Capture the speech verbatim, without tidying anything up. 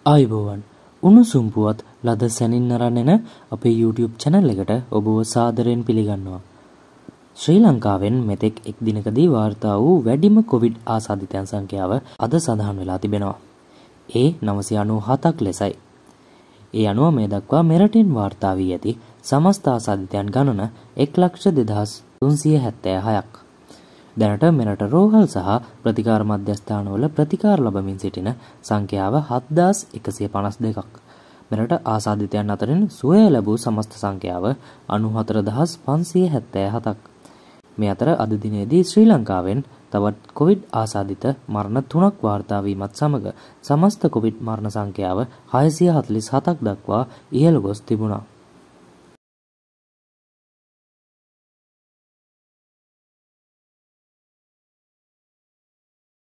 ආයුබෝවන් උණුසුම් පුවත් ලද සැනින් නරන්නන අපේ YouTube channel එකට ඔබව සාදරයෙන් පිළිගන්නවා. ශ්‍රී ලංකාවෙන් මෙතෙක් එක් දිනකදී වාර්තා වූ වැඩිම කොවිඩ් ආසාදිතයන් සංඛ්‍යාව අද සඳහන් වෙලා තිබෙනවා. ඒ නවසිය අනූහතක් ලෙසයි. ඒ අනුව මේ දක්වා මෙරටින් වාර්තා වී ඇති සමස්ත ආසාදිතයන් ගණන එක් ලක්ෂ දෙදහස් තුන්සිය හැත්තෑ හයක්. දැනට මෙරට රෝහල් සහ ප්‍රතිකාර මධ්‍යස්ථානවල ප්‍රතිකාර ලබමින් සිටින සංඛ්‍යාව හත්දාස් එකසිය පනස් දෙකක්. මෙරට ආසාදිතයන් අතරින් සුවය ලැබූ සමස්ත සංඛ්‍යාව අනූහතර දහස් පන්සිය හැත්තෑ හතක්. මේ අතර අද දිනේදී ශ්‍රී ලංකාවෙන් තවත් කොවිඩ් ආසාදිත මරණ තුනක් වාර්තා වීමත් සමග සමස්ත කොවිඩ් මරණ සංඛ්‍යාව හයසිය හතළිස් හතක් දක්වා ඉහළ ගොස් තිබුණා.